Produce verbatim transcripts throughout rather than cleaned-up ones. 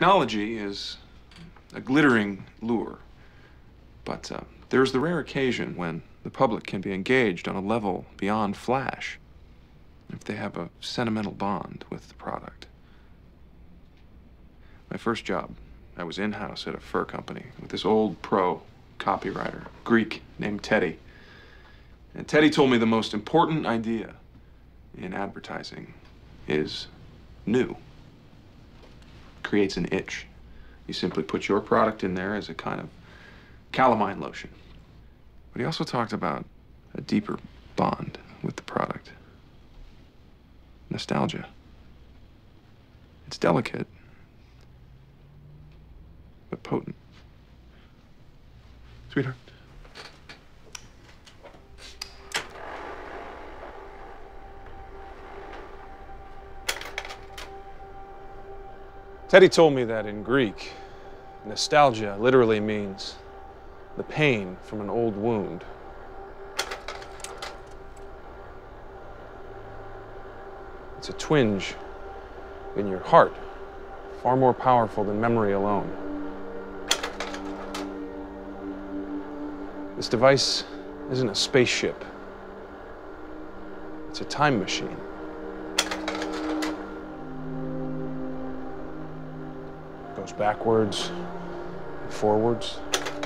technology is a glittering lure, but uh, there's the rare occasion when the public can be engaged on a level beyond flash if they have a sentimental bond with the product. My first job, I was in-house at a fur company with this old pro copywriter, Greek, named Teddy. And Teddy told me the most important idea in advertising is new. Creates an itch. You simply put your product in there as a kind of calamine lotion. But he also talked about a deeper bond with the product. Nostalgia. It's delicate, but potent. Sweetheart. Teddy told me that in Greek, nostalgia literally means the pain from an old wound. It's a twinge in your heart, far more powerful than memory alone. This device isn't a spaceship. It's a time machine. It goes backwards and forwards.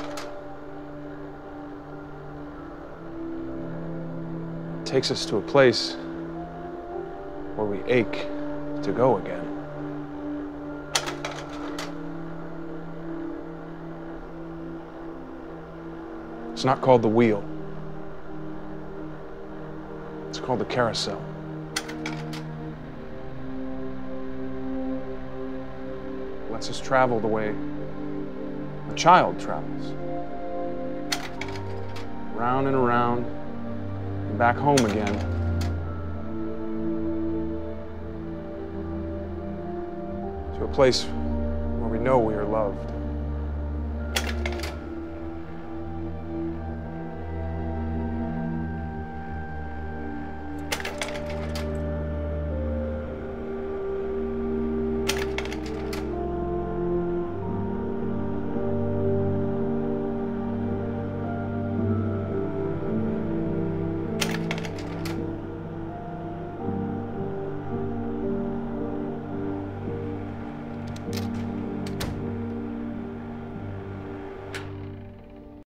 It takes us to a place where we ache to go again. It's not called the wheel. It's called the carousel. It lets us travel the way a child travels. Round and around, and back home again. To a place where we know we are loved.